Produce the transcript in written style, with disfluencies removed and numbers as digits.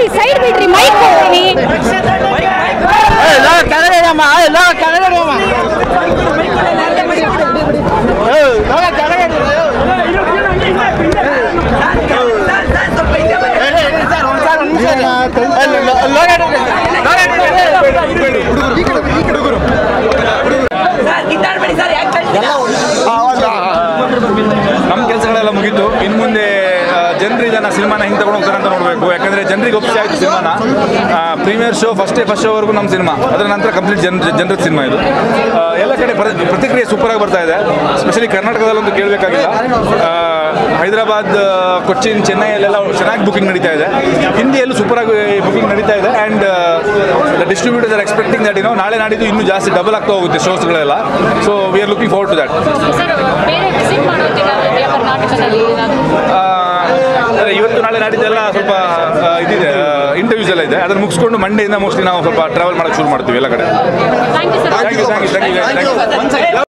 Side ಬಿಡ್ರಿ mic ಹೋಗ್ರಿ ನಮ್ಮ ಕೆಲಸಗಳೆಲ್ಲ ಮುಗಿತು. ಇನ್ನು ಮುಂದೆ ಜನರು ಇದನ್ನು ಸಿನಿಮಾನ ಹಿಂಗೆ ತಗೊಂಡು ಹೋಗ್ತಾರೆ ಅಂತ ನೋಡಬೇಕು. ಯಾಕಂದರೆ ಜನರಿಗೆ ಒಪ್ಪಿಸಿ ಆಯಿತು ಸಿನಿಮಾನ. ಪ್ರೀಮಿಯರ್ ಶೋ ಫಸ್ಟ್ ಶೋವರೆಗೂ ನಮ್ಮ ಸಿನಿಮಾ, ಅದರ ನಂತರ ಕಂಪ್ಲೀಟ್ ಜನರ ಸಿನಿಮಾ ಇದು. ಎಲ್ಲ ಕಡೆ ಪ್ರತಿಕ್ರಿಯೆ ಸೂಪರಾಗಿ ಬರ್ತಾ ಇದೆ. ಸ್ಪೆಷಲಿ ಕರ್ನಾಟಕದಲ್ಲೊಂದು ಕೇಳಬೇಕಾಗಿಲ್ಲ. ಹೈದರಾಬಾದ್, ಕೊಚ್ಚಿನ್, ಚೆನ್ನೈಯಲ್ಲೆಲ್ಲ ಚೆನ್ನಾಗಿ ಬುಕಿಂಗ್ ನಡೀತಾ ಇದೆ. ಹಿಂದಿಯಲ್ಲೂ ಸೂಪರಾಗಿ ಬುಕಿಂಗ್ ನಡೀತಾ ಇದೆ. And the distributors are expecting that ನಾಳೆ ನಾಡಿದ್ದು ಇನ್ನೂ ಜಾಸ್ತಿ ಡಬಲ್ ಆಗ್ತಾ ಹೋಗುತ್ತೆ ಶೋಸ್ಗಳೆಲ್ಲ. So we are looking forward to that. ಇವತ್ತು ನಾಳೆ ನಾಡಿದ್ದೆಲ್ಲ ಸ್ವಲ್ಪ ಇದಿದೆ, ಇಂಟರ್ವ್ಯೂಸ್ ಎಲ್ಲ ಇದೆ. ಅದನ್ನು ಮುಗಿಸ್ಕೊಂಡು ಮಂಡೆಯಿಂದ ಮೋಸ್ಟ್ಲಿ ನಾವು ಸ್ವಲ್ಪ ಟ್ರಾವೆಲ್ ಮಾಡೋಕ್ಕೆ ಶುರು ಮಾಡ್ತೀವಿ ಎಲ್ಲ ಕಡೆ. Thank you.